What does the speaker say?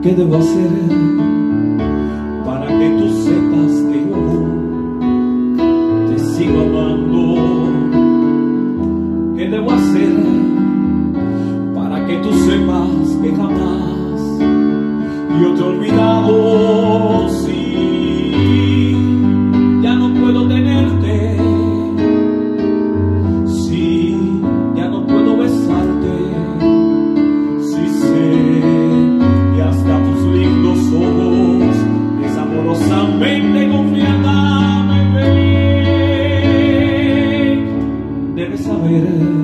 ¿Qué debo hacer para que tú sepas que yo te sigo amando? ¿Qué debo hacer para que tú sepas que jamás yo te he olvidado? Sí, ya no puedo tenerte, sí, ya no puedo besarte, sí sé que hasta tus lindos ojos desamorosamente confiada me ven. Debes saber